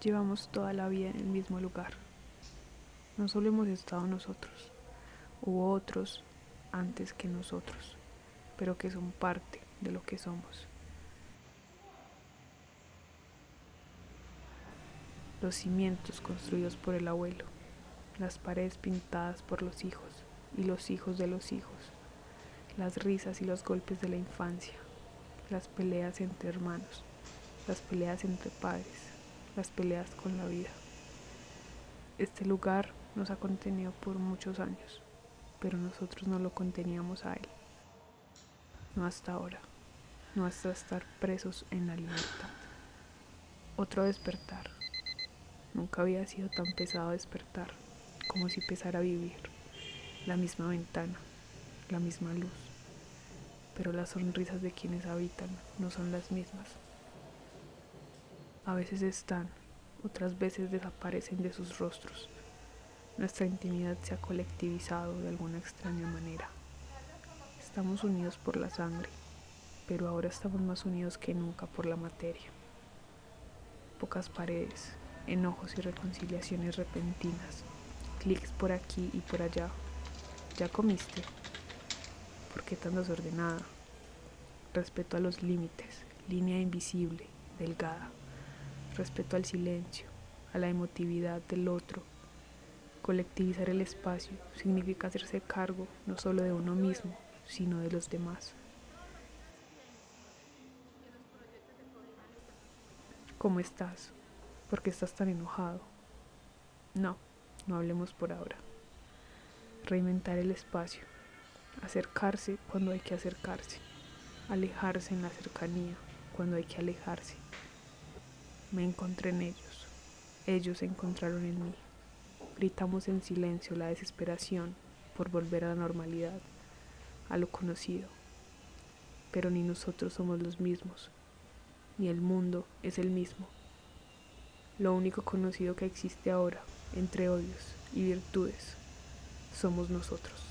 Llevamos toda la vida en el mismo lugar. No solo hemos estado nosotros, hubo otros antes que nosotros, pero que son parte de lo que somos. Los cimientos construidos por el abuelo, las paredes pintadas por los hijos y los hijos de los hijos, las risas y los golpes de la infancia, las peleas entre hermanos, las peleas entre padres, las peleas con la vida. Este lugar nos ha contenido por muchos años, pero nosotros no lo conteníamos a él. No hasta ahora, no hasta estar presos en la libertad. Otro despertar. Nunca había sido tan pesado despertar, como si pesara vivir. La misma ventana, la misma luz, pero las sonrisas de quienes habitan no son las mismas. A veces están, otras veces desaparecen de sus rostros. Nuestra intimidad se ha colectivizado de alguna extraña manera. Estamos unidos por la sangre, pero ahora estamos más unidos que nunca por la materia. Pocas paredes, enojos y reconciliaciones repentinas, clics por aquí y por allá. ¿Ya comiste? ¿Por qué tan desordenada? Respeto a los límites, línea invisible, delgada. Respeto al silencio, a la emotividad del otro. Colectivizar el espacio significa hacerse cargo no solo de uno mismo, sino de los demás. ¿Cómo estás? ¿Por qué estás tan enojado? No, no hablemos por ahora. Reinventar el espacio, acercarse cuando hay que acercarse, alejarse en la cercanía cuando hay que alejarse. Me encontré en ellos se encontraron en mí. Gritamos en silencio la desesperación por volver a la normalidad, a lo conocido. Pero ni nosotros somos los mismos, ni el mundo es el mismo. Lo único conocido que existe ahora, entre odios y virtudes, somos nosotros.